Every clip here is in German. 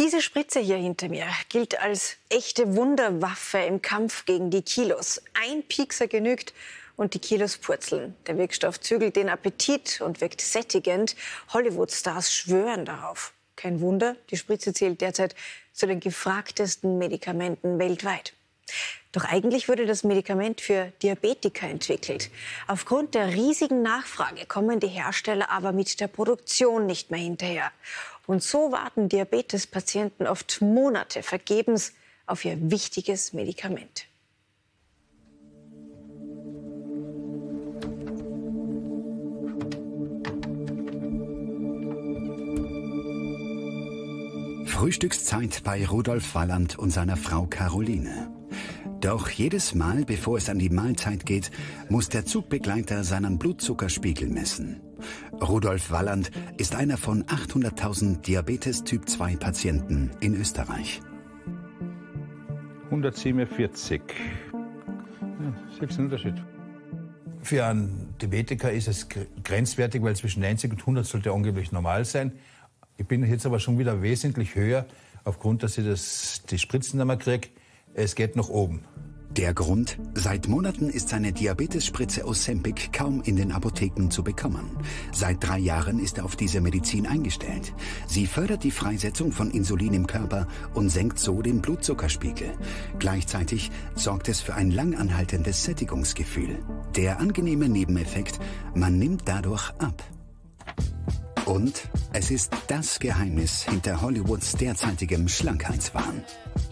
Diese Spritze hier hinter mir gilt als echte Wunderwaffe im Kampf gegen die Kilos. Ein Piekser genügt und die Kilos purzeln. Der Wirkstoff zügelt den Appetit und wirkt sättigend. Hollywood-Stars schwören darauf. Kein Wunder, die Spritze zählt derzeit zu den gefragtesten Medikamenten weltweit. Doch eigentlich wurde das Medikament für Diabetiker entwickelt. Aufgrund der riesigen Nachfrage kommen die Hersteller aber mit der Produktion nicht mehr hinterher. Und so warten Diabetespatienten oft Monate vergebens auf ihr wichtiges Medikament. Frühstückszeit bei Rudolf Walland und seiner Frau Caroline. Doch jedes Mal, bevor es an die Mahlzeit geht, muss der Zugbegleiter seinen Blutzuckerspiegel messen. Rudolf Walland ist einer von 800.000 Diabetes-Typ-2-Patienten in Österreich. 147. Siehst du den Unterschied? Für einen Diabetiker ist es grenzwertig, weil zwischen 90 und 100 sollte angeblich normal sein. Ich bin jetzt aber schon wieder wesentlich höher, aufgrund, dass ich die Spritzen nicht mehr kriege. Es geht nach oben. Der Grund? Seit Monaten ist seine Diabetesspritze Ozempic kaum in den Apotheken zu bekommen. Seit 3 Jahren ist er auf diese Medizin eingestellt. Sie fördert die Freisetzung von Insulin im Körper und senkt so den Blutzuckerspiegel. Gleichzeitig sorgt es für ein langanhaltendes Sättigungsgefühl. Der angenehme Nebeneffekt, man nimmt dadurch ab. Und es ist das Geheimnis hinter Hollywoods derzeitigem Schlankheitswahn.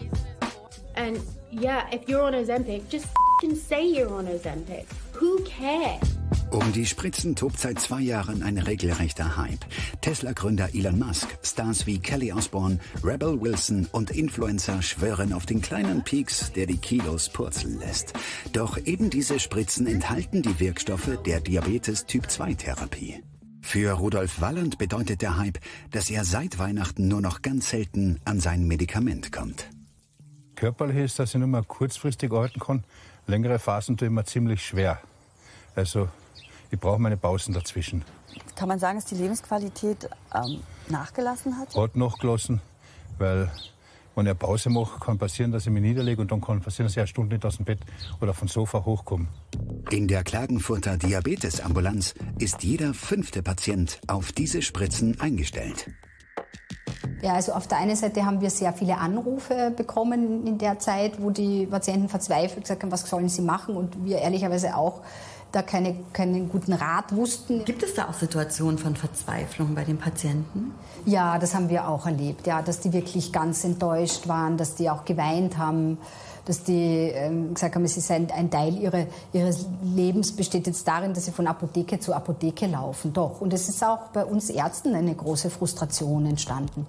And yeah, if you're on Ozempic, just say you're on Ozempic. Who cares? Um die Spritzen tobt seit 2 Jahren ein regelrechter Hype. Tesla-Gründer Elon Musk, Stars wie Kelly Osbourne, Rebel Wilson und Influencer schwören auf den kleinen Pieks, der die Kilos purzeln lässt. Doch eben diese Spritzen enthalten die Wirkstoffe der Diabetes-Typ-2-Therapie. Für Rudolf Walland bedeutet der Hype, dass er seit Weihnachten nur noch ganz selten an sein Medikament kommt. Körperlich ist, dass ich nur mal kurzfristig arbeiten kann. Längere Phasen tue ich mir ziemlich schwer. Also ich brauche meine Pausen dazwischen. Kann man sagen, dass die Lebensqualität nachgelassen hat? Hat nachgelassen, weil wenn ich eine Pause mache, kann passieren, dass ich mich niederlege und dann kann passieren, dass ich eine Stunde nicht aus dem Bett oder vom Sofa hochkomme. In der Klagenfurter Diabetesambulanz ist jeder 5. Patient auf diese Spritzen eingestellt. Ja, also auf der einen Seite haben wir sehr viele Anrufe bekommen in der Zeit, wo die Patienten verzweifelt gesagt haben, was sollen sie machen, und wir ehrlicherweise auch da keinen guten Rat wussten. Gibt es da auch Situationen von Verzweiflung bei den Patienten? Ja, das haben wir auch erlebt, ja, dass die wirklich ganz enttäuscht waren, dass die auch geweint haben, dass die gesagt haben, es ist ein Teil ihres Lebens besteht jetzt darin, dass sie von Apotheke zu Apotheke laufen. Doch. Und es ist auch bei uns Ärzten eine große Frustration entstanden.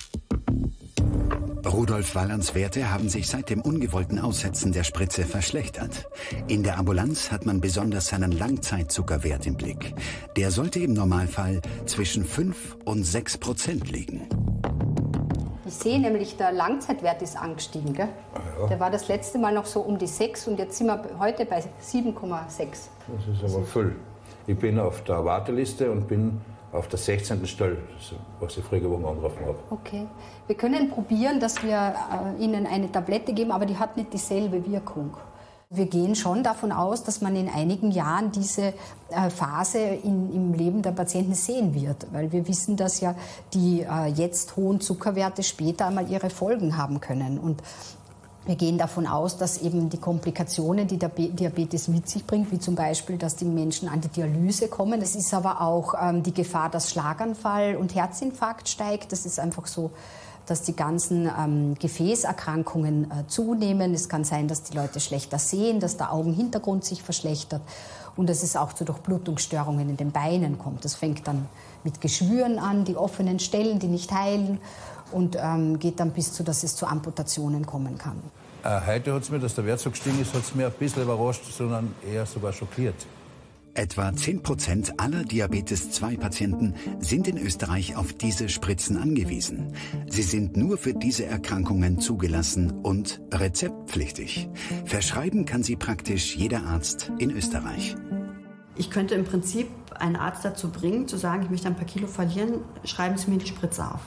Rudolf Wallands Werte haben sich seit dem ungewollten Aussetzen der Spritze verschlechtert. In der Ambulanz hat man besonders seinen Langzeitzuckerwert im Blick. Der sollte im Normalfall zwischen 5 und 6% liegen. Ich sehe nämlich, der Langzeitwert ist angestiegen. Gell? Ja. Der war das letzte Mal noch so um die 6 und jetzt sind wir heute bei 7,6. Das ist aber viel. Ich bin auf der Warteliste und bin auf der 16. Stelle, was ich früher angerufen habe. Okay. Wir können probieren, dass wir Ihnen eine Tablette geben, aber die hat nicht dieselbe Wirkung. Wir gehen schon davon aus, dass man in einigen Jahren diese Phase im Leben der Patienten sehen wird. Weil wir wissen, dass ja die jetzt hohen Zuckerwerte später einmal ihre Folgen haben können. Und wir gehen davon aus, dass eben die Komplikationen, die der Diabetes mit sich bringt, wie zum Beispiel, dass die Menschen an die Dialyse kommen. Es ist aber auch die Gefahr, dass Schlaganfall und Herzinfarkt steigt. Das ist einfach so, dass die ganzen Gefäßerkrankungen zunehmen. Es kann sein, dass die Leute schlechter sehen, dass der Augenhintergrund sich verschlechtert und dass es auch zu Durchblutungsstörungen in den Beinen kommt. Das fängt dann mit Geschwüren an, die offenen Stellen, die nicht heilen, und geht dann bis zu, dass es zu Amputationen kommen kann. Heute hat es mir, dass der Wert so gestiegen ist, hat es mir ein bisschen überrascht, sondern eher sogar schockiert. Etwa 10% aller Diabetes-2-Patienten sind in Österreich auf diese Spritzen angewiesen. Sie sind nur für diese Erkrankungen zugelassen und rezeptpflichtig. Verschreiben kann sie praktisch jeder Arzt in Österreich. Ich könnte im Prinzip einen Arzt dazu bringen, zu sagen, ich möchte ein paar Kilo verlieren, schreiben Sie mir die Spritze auf.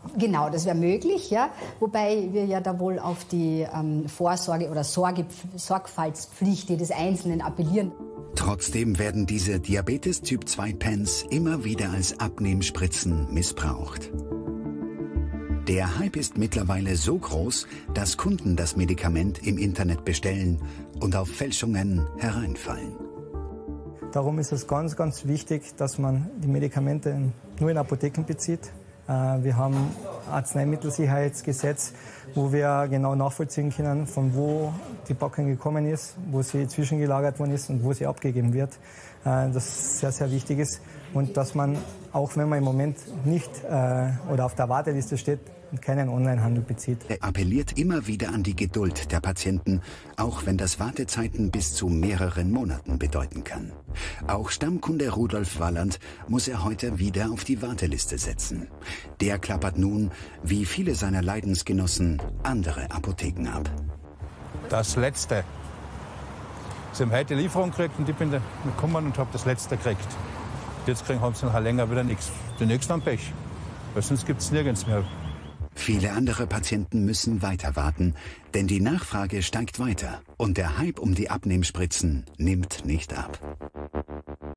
Genau, das wäre möglich, ja. Wobei wir ja da wohl auf die Vorsorge oder Sorgfaltspflicht jedes Einzelnen appellieren. Trotzdem werden diese Diabetes-Typ-2-Pens immer wieder als Abnehmspritzen missbraucht. Der Hype ist mittlerweile so groß, dass Kunden das Medikament im Internet bestellen und auf Fälschungen hereinfallen. Darum ist es ganz, ganz wichtig, dass man die Medikamente nur in Apotheken bezieht. Wir haben Arzneimittelsicherheitsgesetz, wo wir genau nachvollziehen können, von wo die Packung gekommen ist, wo sie zwischengelagert worden ist und wo sie abgegeben wird. Das sehr, sehr wichtig ist. Und dass man, auch wenn man im Moment nicht oder auf der Warteliste steht, keinen Onlinehandel bezieht. Er appelliert immer wieder an die Geduld der Patienten, auch wenn das Wartezeiten bis zu mehreren Monaten bedeuten kann. Auch Stammkunde Rudolf Walland muss er heute wieder auf die Warteliste setzen. Der klappert nun, wie viele seiner Leidensgenossen, andere Apotheken ab. Das Letzte. Sie haben heute Lieferung gekriegt und ich bin gekommen und habe das Letzte gekriegt. Jetzt haben sie noch länger wieder nichts. Die Nächsten haben Pech, weil sonst gibt es nirgends mehr. Viele andere Patienten müssen weiter warten, denn die Nachfrage steigt weiter und der Hype um die Abnehmspritzen nimmt nicht ab.